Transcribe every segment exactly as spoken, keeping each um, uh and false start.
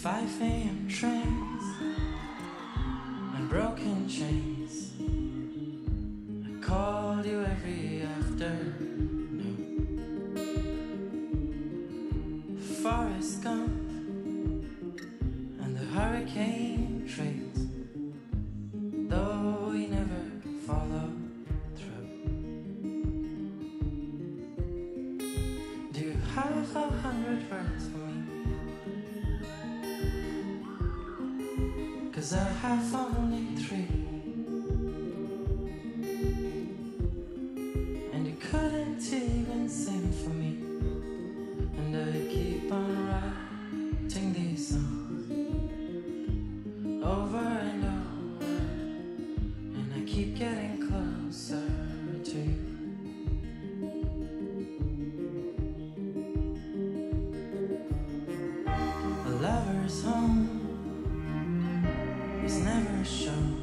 five A M trains and broken chains. I called you every afternoon. Forrest Gump and the hurricane trains, though we never followed through. Do you have a hundred words for me? 'Cause I have only three, and you couldn't even sing for me. And I keep on writing these songs over and over, and I keep getting closer to you. A lover's home is never shown,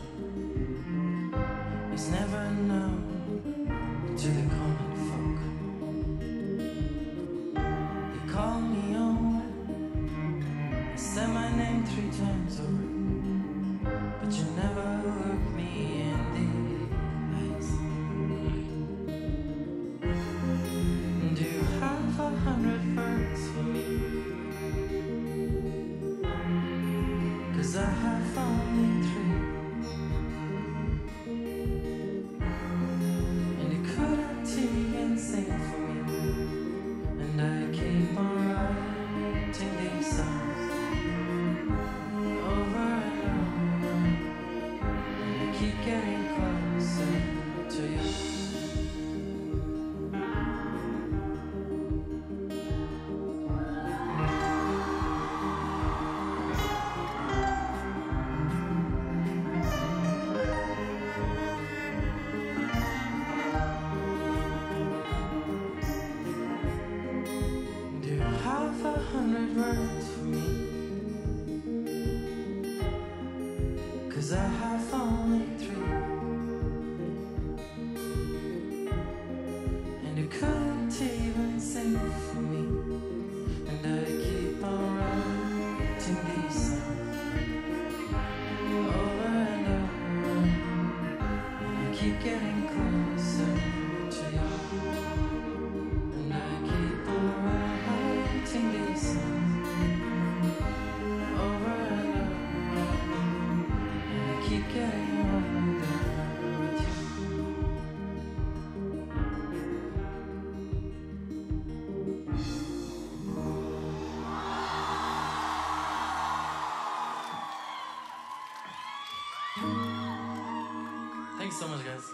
is never known to the common folk. You call me over, I said my name three times over, but you never look me in the eyes. Do you have a hundred words for me? 'Cause I have only three, and you couldn't even sing for me. And I keep on writing these songs over and over, and I keep getting closer to you. Have a hundred words for me? 'Cause I have only three, and you couldn't even sing for me. And I keep on writing these songs over and over, and I keep getting closer to you. And I keep on writing these songs over and over, and I keep getting older with you. Thanks so much, guys.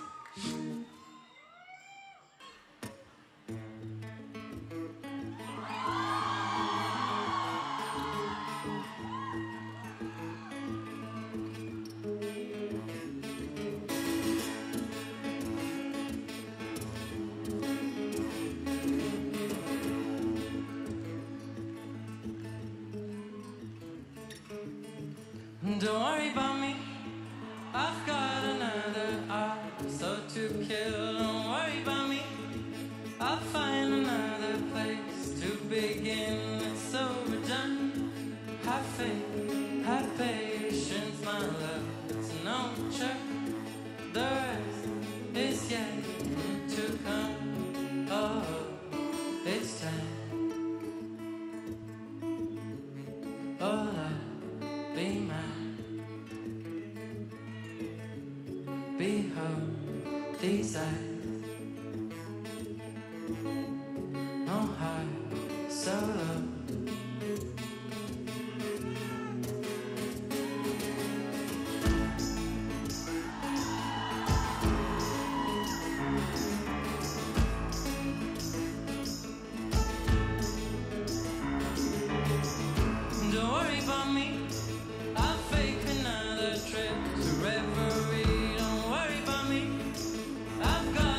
Don't worry about me, I've got another episode to kill. Don't worry about me, I'll find another place to begin. It's overdone. Have faith, have patience, my love. It's no check, the rest is yet to come. Oh, it's time. Oh, love, be mine. Behold these eyes, no high, so low. Don't worry about me, I'll fake another trip to reverie. Don't worry about me, I've got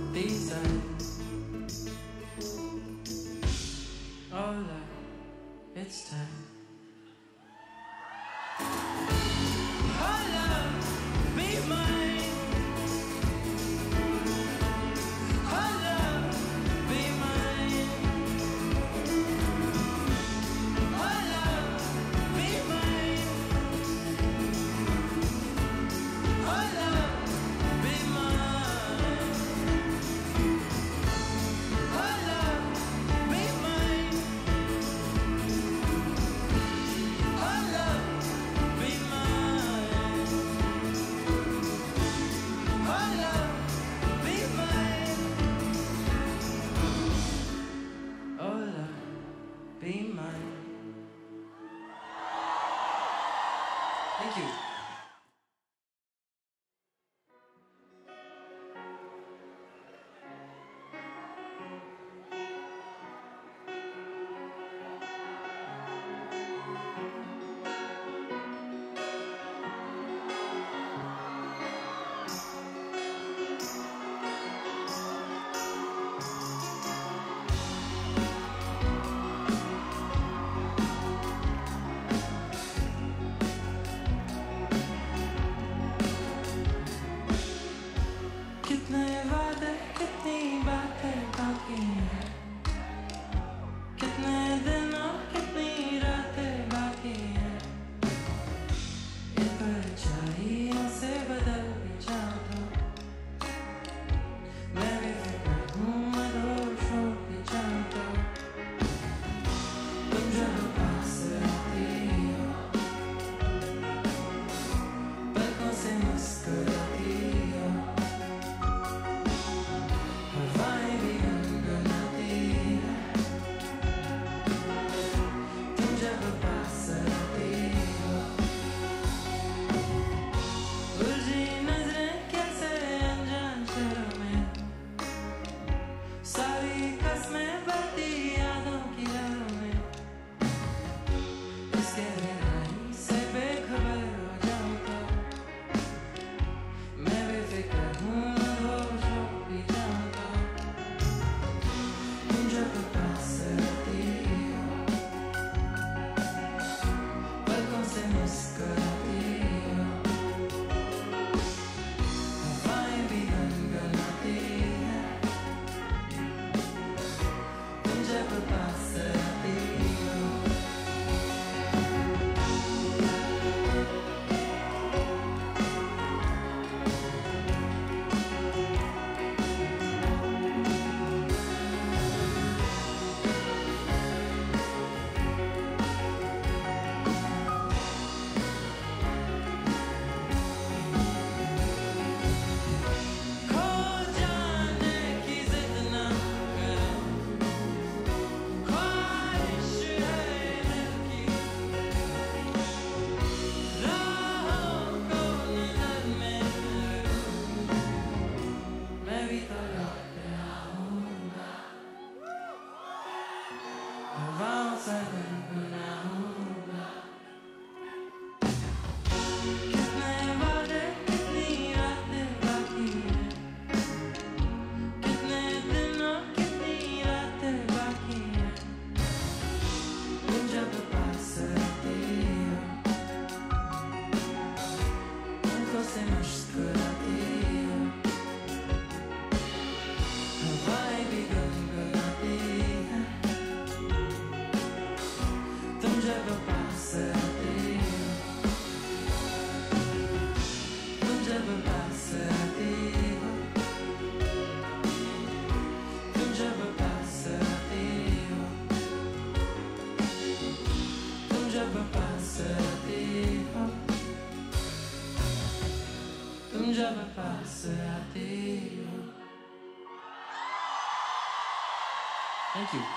these eyes. Oh Lord, it's time. Oh Lord, be mine. Oh Lord, be mine. Oh Lord, be mine. Oh Lord, be mine. Oh Lord, be mine. Oh Lord, be mine. Oh Lord, be mine. Oh Lord, be mine. Thank you. कितने वादे कितनी बातें बाकी हैं, कितने दिन और कितनी रातें बाकी हैं। इन परछाइयों से बदल भी जाऊं तो मैं भी फिक्र हूँ, मदहोश हो भी जाऊं तो तुम जब पास आती हो, पलकों से मुस्कुराती हो, हवाएं भी गुनगुनाती हैं। तुम जब पास आती हो, उलझी नजरें कैसे अनजान शहरों में, सारी कसमें बहती यादों की लहरों में। इसके गहराई से बेखबर हो जाऊं तो मैं बेफिक्र हूँ, मदहोश हो भी जाऊं तो तुम जब पास आती हो, पलकों से मुस्कुराती हो, हवाएं भी गुनगुनाती हैं। तुम जब पास आती हो, खो जाने की जिद ना करो, ख्वाहिश है दिल की, राहों को नजर में रखूं, मैं भी तो लौट आऊंगा, हवाओं से गुनगुनाऊंगा। कितने वादे कितनी रातें बाकी हैं, कितने दिन और कितनी रातें बाकी हैं। तुम जब पास आती हो, पलकों से मुस्कुराती हो, हवाएं भी गुनगुनाती हैं। तुम जब पास आती हो, तुम जब पास आती हो, तुम जब पास आती हो, तुम जब पास आती हो, तुम जब पास आती हो। Thank you.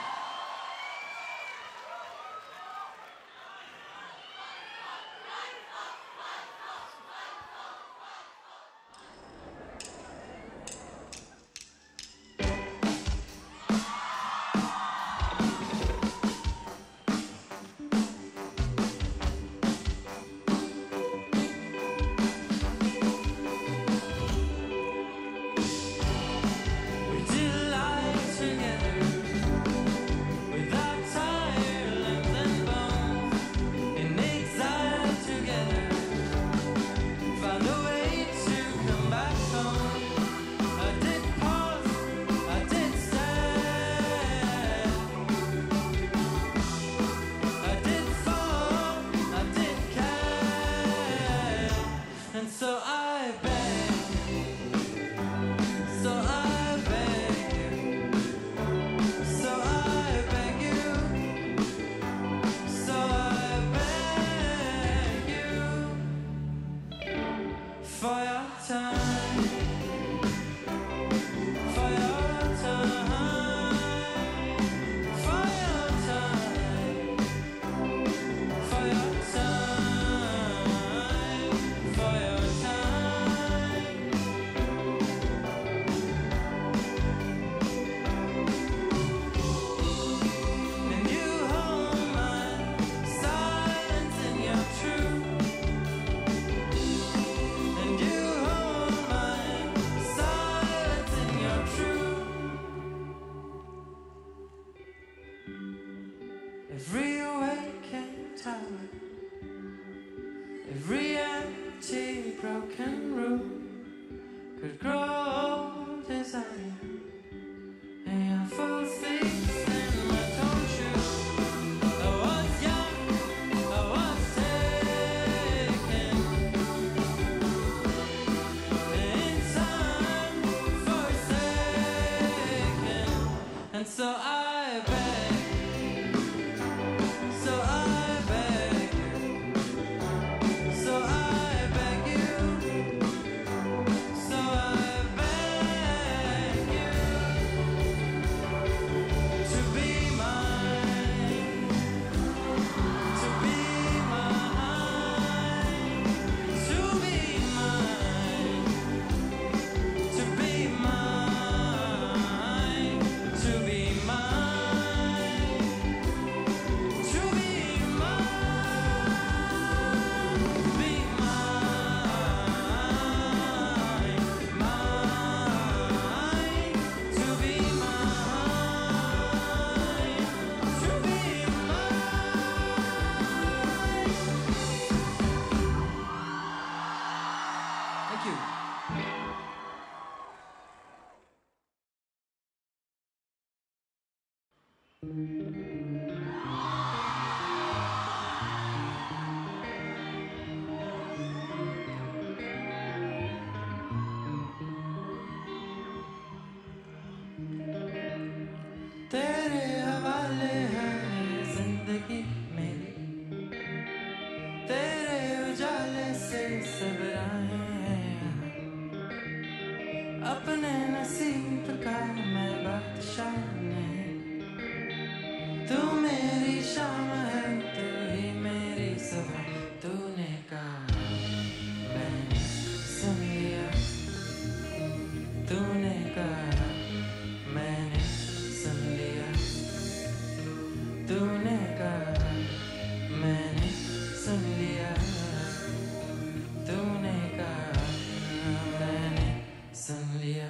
And so I beg, so I beg you, so I beg you, so I beg you to be mine, to be mine, to be mine, to be mine, to be mine, to be mine, be mine, mine, to be mine, to be mine. Thank you. तेरे हवाले है जिंदगी मेरी, तेरे उजाले से सब राहें हैं। अपने नसीब का मैं बादशाह नहीं, तू मेरी शाम है, तू ही मेरी सुबह। तूने कहा मैंने सुन लिया, तूने कहा मैंने सुन लिया, तूने कहा मैंने सुन लिया, तूने कहा मैंने सुन लिया।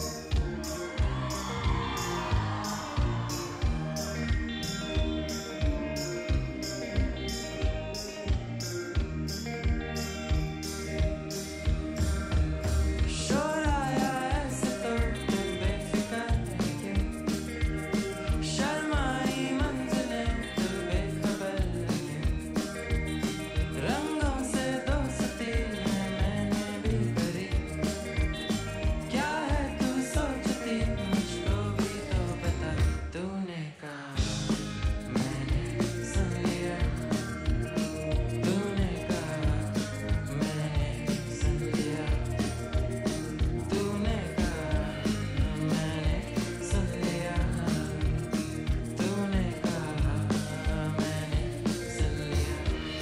शोर आया ऐसे तो तू बेफिक्र है क्यों, शर्माई मंजिलें तू बेखबर है क्यों, रंगों से दोस्ती है मैंने भी करी, क्या है तू सोचती मुझको भी तो बता। तूने कहा मैंने सुन लिया, तूने कहा मैंने सुन लिया, तूने कहा मैंने सुन लिया, तूने कहा मैंने सुन लिया।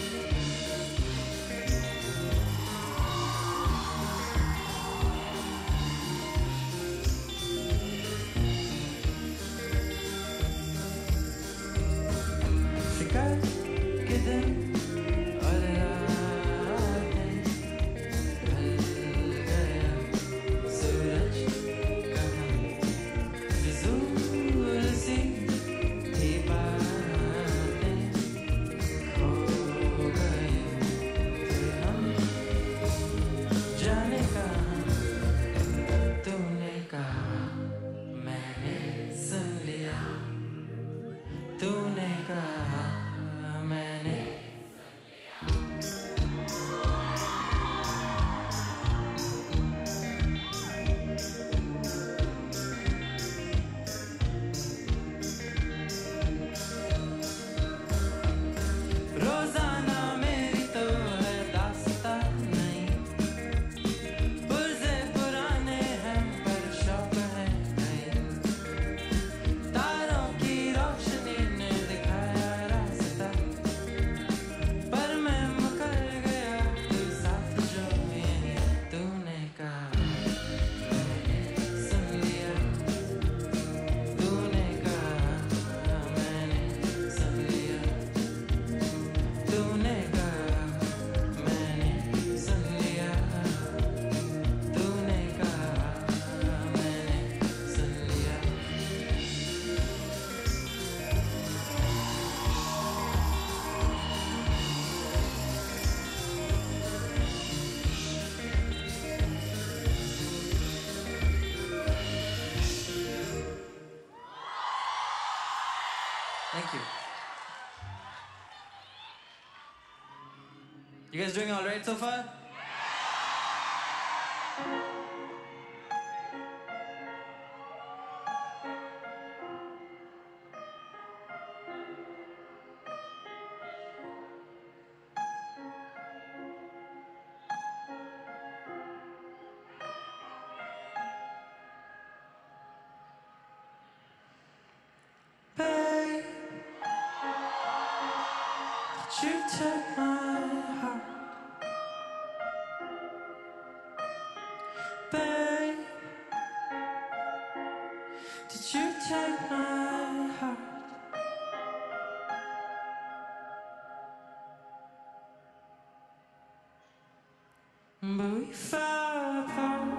फिकर के दिन और रातें ढल गया सूरज कहाँ, फिजूल सी थी बातें, खो गए थे हम जाने कहाँ। तूने कहा मैंने सुन लिया, तूने कहा मैंने। रोजाना मेरी तो है दास्तां नहीं, पुरज़े पुराने हैं पर शौक है नहीं, तारों की रोशनी ने दिखाया रास्ता, पर मैं मुकर गया तू साथ जो मेरे। तूने कहा मैंने सुन लिया, तूने कहा मैंने सुन लिया, तूने कहा मैंने सुन लिया, तूने कहा मैंने सुन लिया। Thank you. You guys doing all right so far? you take my heart, babe? Did you take my heart? But we fell apart.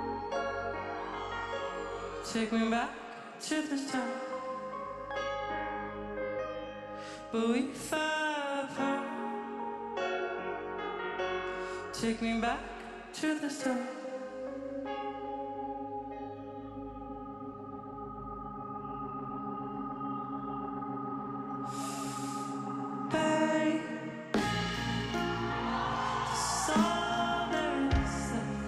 Take me back to the start. But we fell apart. Take me back to the start. Babe, the sun is set,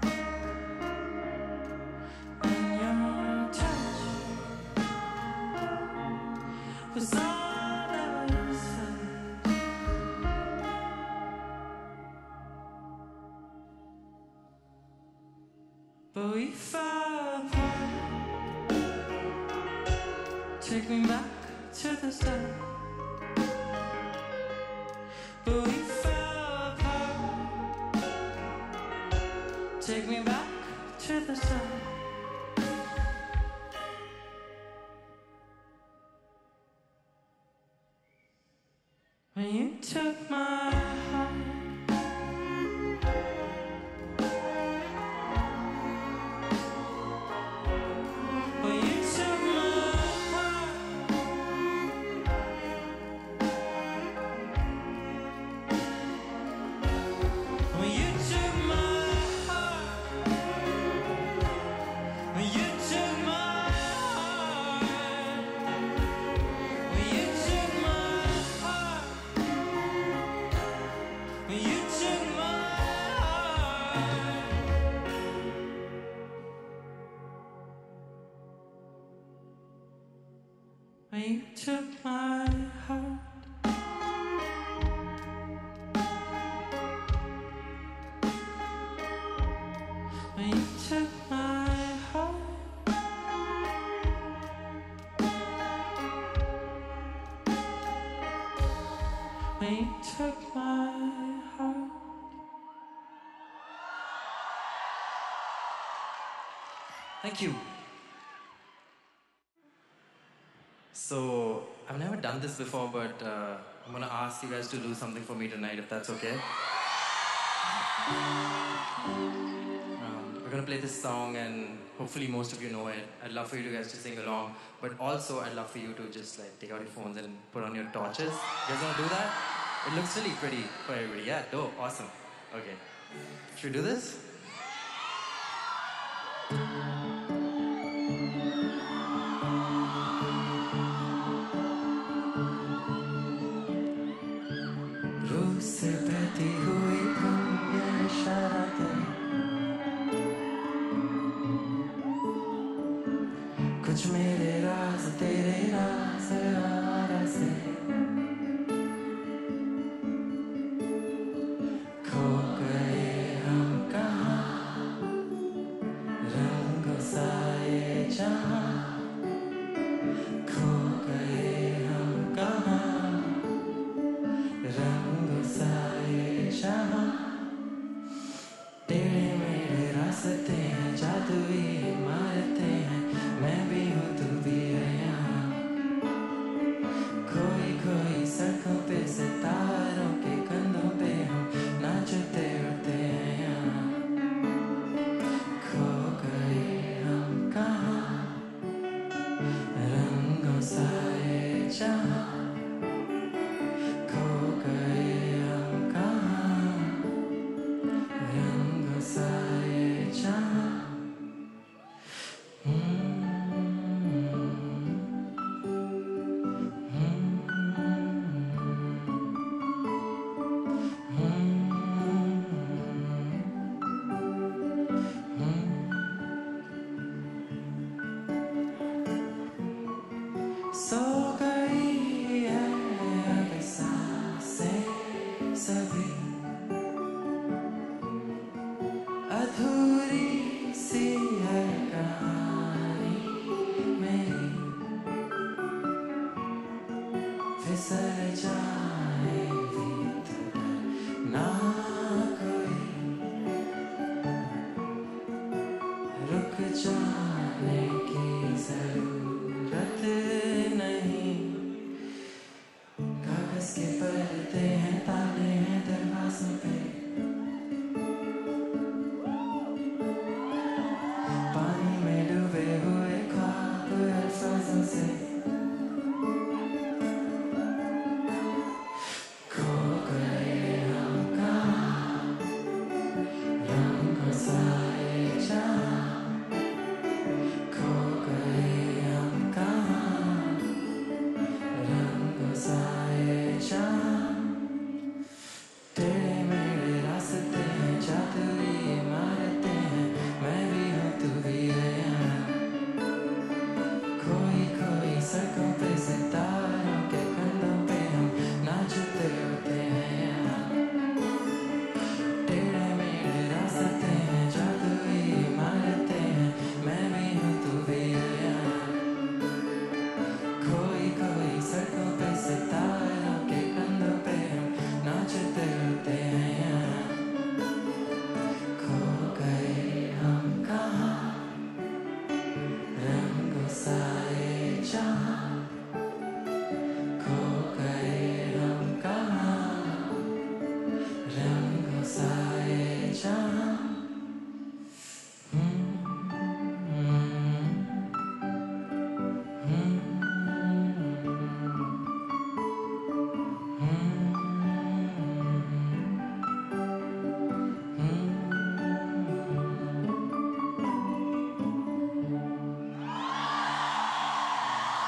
and your touch was all but we fell apart. Take me back to the start. But we fell apart. Take me back to the start. When you took my heart, when you took my heart, when you took my heart, when you took my heart. Thank you. So, I've never done this before, but uh, I'm gonna ask you guys to do something for me tonight, if that's okay. Um, we're gonna play this song, and hopefully most of you know it. I'd love for you guys to sing along, but also I'd love for you to just like take out your phones and put on your torches. You guys wanna do that? It looks really pretty for everybody. Yeah, dope, awesome. Okay, should we do this? से बहती हुई ये इशारा दे, कुछ मेरे राज तेरे राज आरा से खो गए हम कहाँ, रंगों सा ये जहाँ, खो गए हम कहाँ, रंगों सा ये जहाँ, टेढ़े मेढ़े रास्ते हैं, जादुई इमारतें हैं, मैं भी हूँ तू भी है यहाँ, खोई खोई सड़कों पे सितारों के कंधों पे हम नाचते उड़ते हैं यहाँ, खो गए हम कहाँ, रंगों सा ये जहाँ, खो गए हम कहाँ, रंगों सा ये जहाँ. सो गई है अब सांसें सभी, अधूरी सी है कहानी मेरी, फिसल जाए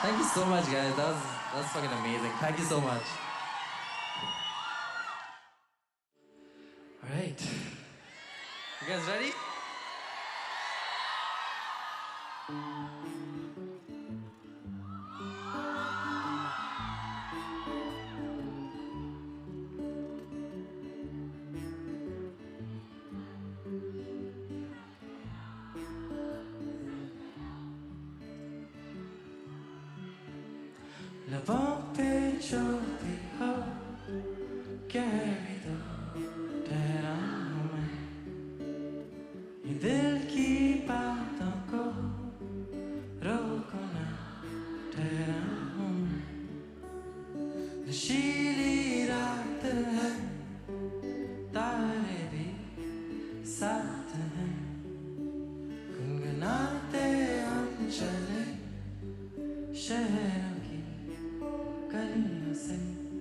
Thank you so much, guys. That was, that was fucking amazing. Thank you so much. All right. You guys ready? लबों पे जो भी हो कह भी दो ठहरा हूँ मैं ये दिल की बातों को रोको ना ठहरा हूँ मैं नशीली रात है तारे भी साथ हैं गुनगुनाते हम चले शहरों की गलियों से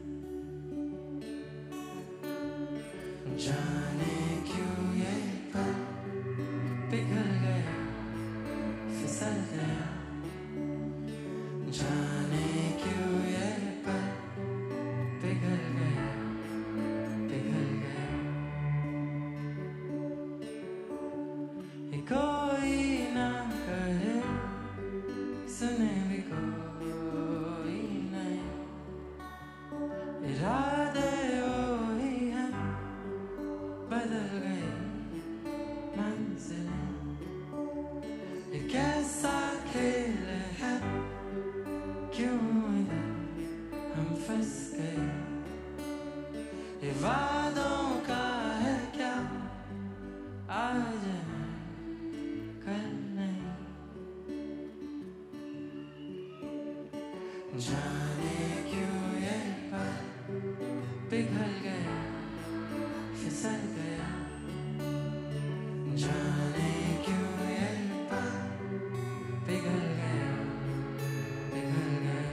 जाने क्यों ये पल पिघल गया फिसल गया जाने क्यों ये पल पिघल गया पिघल गया ये कोई ना कहे सुने भी कोई नहीं इरादे वही हैं बदल गई मंजिलें ये कैसा खेल है क्यों इधर हम फंस गए ये वादों का है क्या आज है कल नहीं जाने क्यों ये पल पिघल गया फिसल गया जाने क्यों ये पल पिघल गया पिघल गया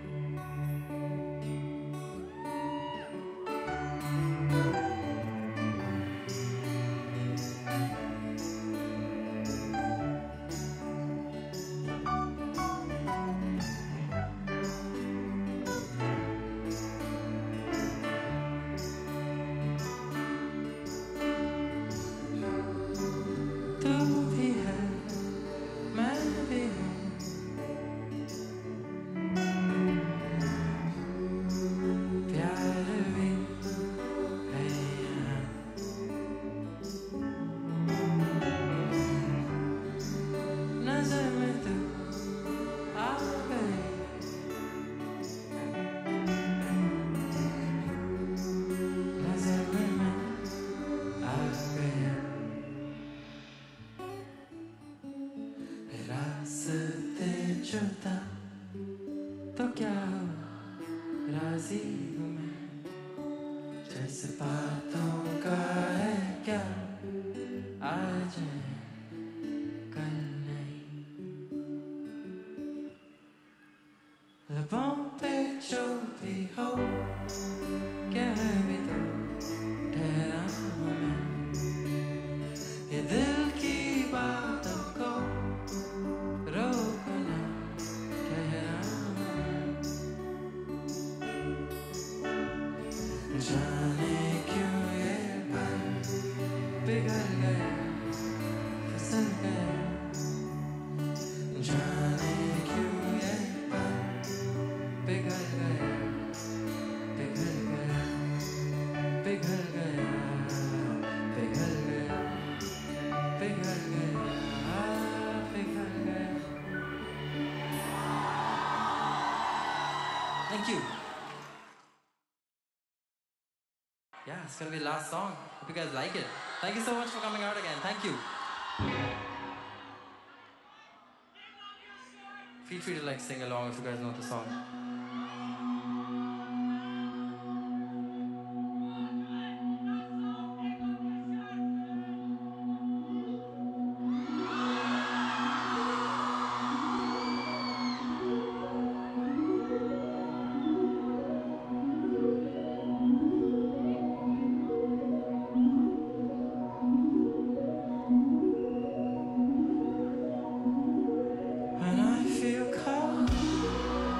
तू भी है मैं भी हूँ प्यार भी है यहाँ नजर में तू आ गई नजर में मैं आ गया रास्ते जुदा तो क्या हुआ राजी हूँ मैं जैसे बातों का है क्या आज है कल नहीं लबों पे जो भी हो कह भी दो ठहरा हूँ मैं ये दिल की बातों को रोको ना ठहरा हूँ मैं जाने क्यों ये पल पिघल गया फिसल गया जाने क्यों ये पल पिघल गया पिघल गया पिघल गया पिघल गया पिघल गया पिघल गया Thank you. Yeah, it's gonna be the last song. Hope you guys like it. Thank you so much for coming out again. Thank you. Feel free to like sing along if you guys know the song. When I feel cold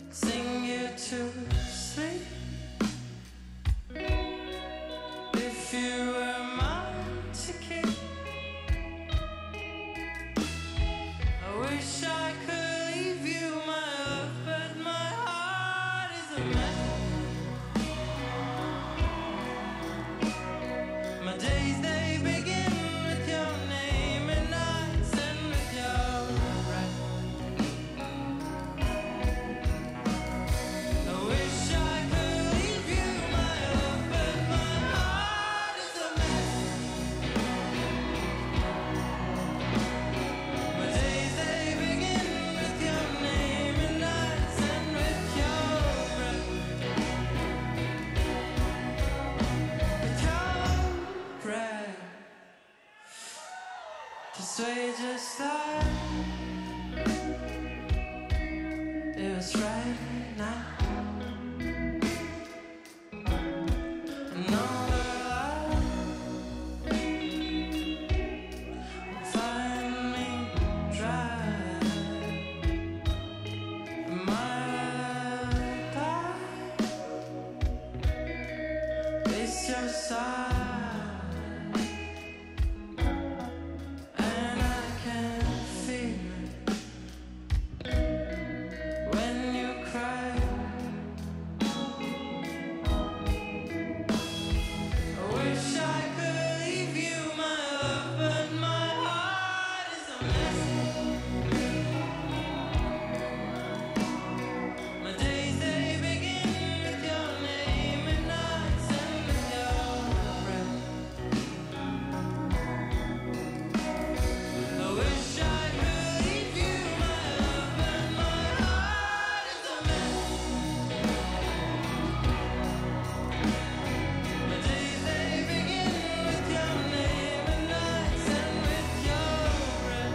sing you to sleep. If you were mine to keep, I wish I could leave you, my love, but my heart is a mess. My days, they begin with your name and nights end with your breath. I wish I could leave you, my love, but my heart is a mess. My days, they begin with your name and nights end with your breath. With your breath. Just wait, just like it was right now. And all the light finally dry. My life, it's your side. And I can feel it when you cry. I wish I could leave you, my love, but my heart is a mess. My days, they begin with your name and nights end with your breath. I wish I could leave you, my love, but my heart is a mess. My days, they begin with your name and nights end with your breath.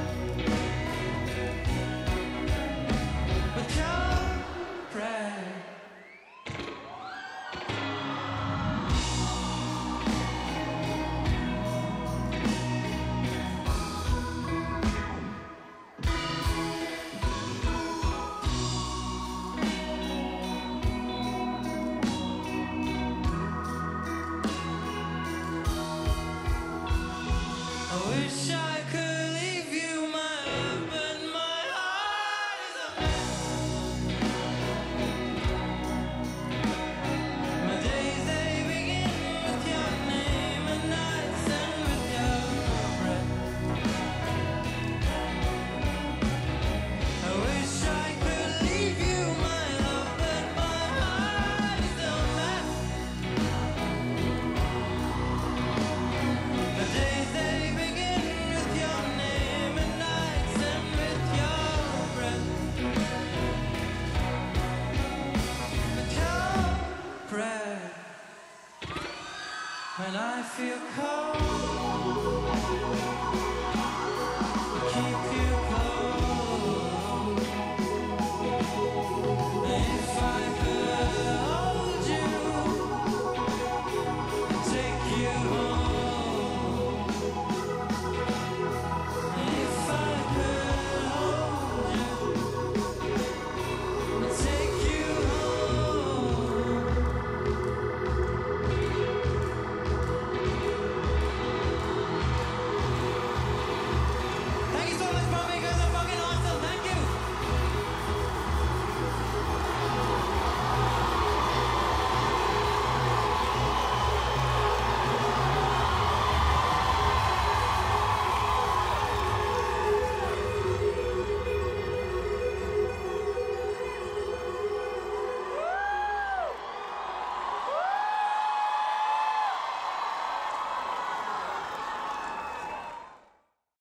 With your breath. I wish I could leave you, my love, but my heart is a mess. My days, they begin with your name and nights end with your breath. I wish I could leave you, my love, but my heart is a mess. My days, they begin with your name and nights end with your breath. With your breath. When I feel cold